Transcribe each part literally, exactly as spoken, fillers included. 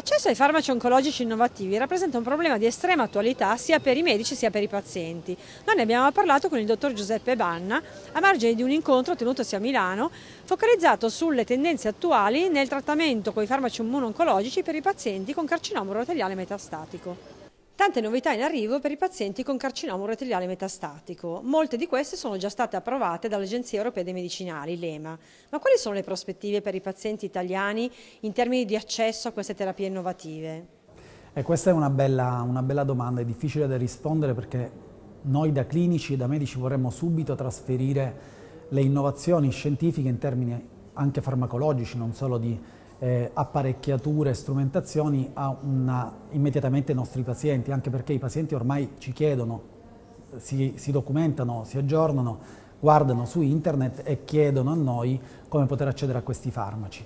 L'accesso ai farmaci oncologici innovativi rappresenta un problema di estrema attualità sia per i medici sia per i pazienti. Noi ne abbiamo parlato con il dottor Giuseppe Banna a margine di un incontro tenutosi a Milano focalizzato sulle tendenze attuali nel trattamento con i farmaci immuno-oncologici per i pazienti con carcinoma uroteliale metastatico. Tante novità in arrivo per i pazienti con carcinoma uroteliale metastatico. Molte di queste sono già state approvate dall'Agenzia Europea dei Medicinali, l'E M A. Ma quali sono le prospettive per i pazienti italiani in termini di accesso a queste terapie innovative? E questa è una bella, una bella domanda, è difficile da rispondere perché noi da clinici e da medici vorremmo subito trasferire le innovazioni scientifiche in termini anche farmacologici, non solo di Eh, apparecchiature e strumentazioni a una, immediatamente ai nostri pazienti, anche perché i pazienti ormai ci chiedono, si, si documentano, si aggiornano, guardano su internet e chiedono a noi come poter accedere a questi farmaci.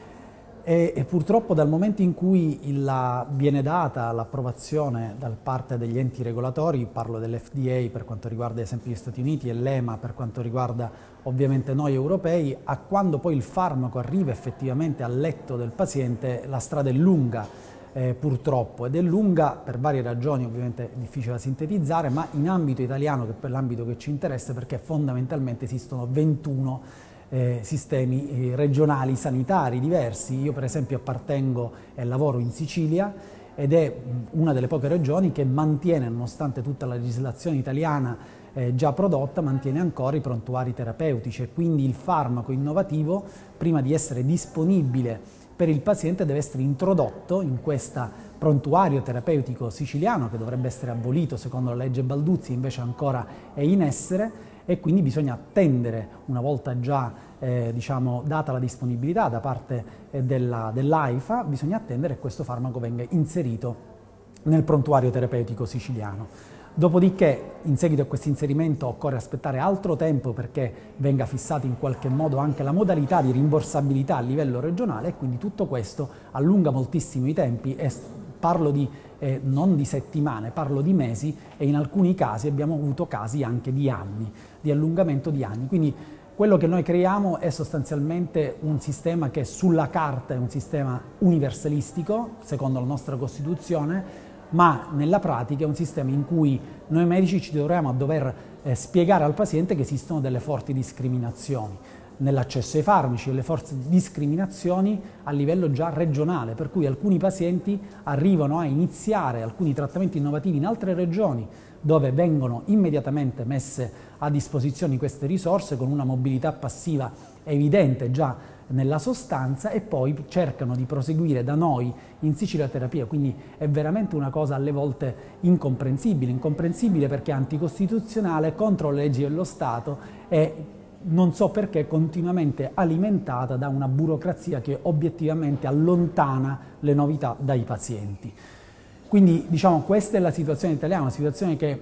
E, e purtroppo dal momento in cui la, viene data l'approvazione da parte degli enti regolatori, parlo dell'F D A per quanto riguarda ad esempio gli Stati Uniti e l'E M A per quanto riguarda ovviamente noi europei, a quando poi il farmaco arriva effettivamente al letto del paziente la strada è lunga eh, purtroppo, ed è lunga per varie ragioni, ovviamente è difficile da sintetizzare, ma in ambito italiano, che è per l'ambito che ci interessa, perché fondamentalmente esistono ventuno Eh, sistemi eh, regionali sanitari diversi. Io per esempio appartengo e lavoro in Sicilia ed è una delle poche regioni che mantiene, nonostante tutta la legislazione italiana eh, già prodotta, mantiene ancora i prontuari terapeutici e quindi il farmaco innovativo, prima di essere disponibile per il paziente, deve essere introdotto in questo prontuario terapeutico siciliano, che dovrebbe essere abolito secondo la legge Balduzzi, invece ancora è in essere, e quindi bisogna attendere, una volta già eh, diciamo, data la disponibilità da parte eh, dell'AIFA, bisogna attendere che questo farmaco venga inserito nel prontuario terapeutico siciliano. Dopodiché, in seguito a questo inserimento, occorre aspettare altro tempo perché venga fissata in qualche modo anche la modalità di rimborsabilità a livello regionale, e quindi tutto questo allunga moltissimo i tempi. E parlo di, eh, non di settimane, parlo di mesi, e in alcuni casi abbiamo avuto casi anche di anni, di allungamento di anni. Quindi quello che noi creiamo è sostanzialmente un sistema che sulla carta è un sistema universalistico, secondo la nostra Costituzione, ma nella pratica è un sistema in cui noi medici ci troviamo a dover eh, spiegare al paziente che esistono delle forti discriminazioni nell'accesso ai farmaci, delle forti discriminazioni a livello già regionale, per cui alcuni pazienti arrivano a iniziare alcuni trattamenti innovativi in altre regioni dove vengono immediatamente messe a disposizione queste risorse con una mobilità passiva evidente già nella sostanza, e poi cercano di proseguire da noi in Sicilia terapia. Quindi è veramente una cosa alle volte incomprensibile, incomprensibile perché è anticostituzionale, contro le leggi dello Stato e non so perché continuamente alimentata da una burocrazia che obiettivamente allontana le novità dai pazienti. Quindi diciamo questa è la situazione italiana, una situazione che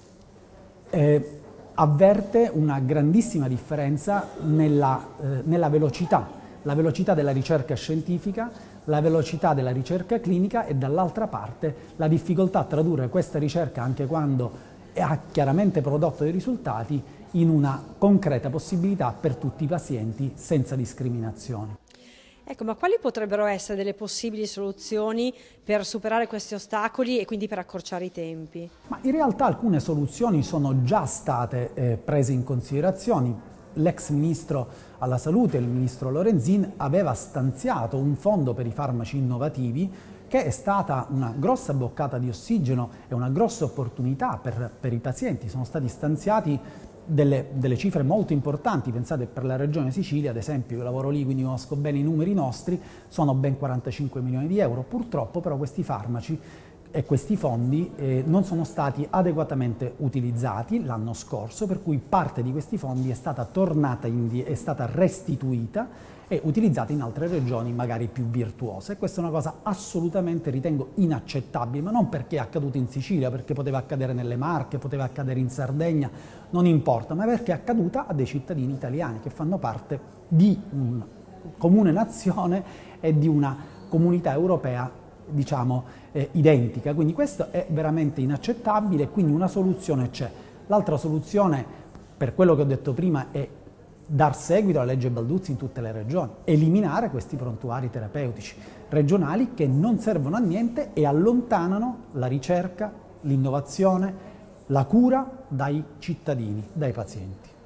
eh, avverte una grandissima differenza nella, eh, nella velocità, la velocità della ricerca scientifica, la velocità della ricerca clinica e dall'altra parte la difficoltà a tradurre questa ricerca, anche quando ha chiaramente prodotto dei risultati, in una concreta possibilità per tutti i pazienti senza discriminazioni. Ecco, ma quali potrebbero essere delle possibili soluzioni per superare questi ostacoli e quindi per accorciare i tempi? Ma in realtà alcune soluzioni sono già state eh, prese in considerazione. L'ex ministro alla salute, il ministro Lorenzin, aveva stanziato un fondo per i farmaci innovativi, che è stata una grossa boccata di ossigeno e una grossa opportunità per, per i pazienti. Sono stati stanziati Delle, delle cifre molto importanti. Pensate, per la regione Sicilia, ad esempio, io lavoro lì quindi conosco bene i numeri nostri, sono ben quarantacinque milioni di euro. Purtroppo però questi farmaci e questi fondi eh, non sono stati adeguatamente utilizzati l'anno scorso, per cui parte di questi fondi è stata tornata in, è stata restituita e utilizzata in altre regioni magari più virtuose. E questa è una cosa assolutamente, ritengo, inaccettabile, ma non perché è accaduto in Sicilia, perché poteva accadere nelle Marche, poteva accadere in Sardegna, non importa, ma perché è accaduta a dei cittadini italiani che fanno parte di una comune nazione e di una comunità europea, diciamo, eh, identica. Quindi questo è veramente inaccettabile, quindi una soluzione c'è. L'altra soluzione, per quello che ho detto prima, è dar seguito alla legge Balduzzi in tutte le regioni, eliminare questi prontuari terapeutici regionali che non servono a niente e allontanano la ricerca, l'innovazione, la cura dai cittadini, dai pazienti.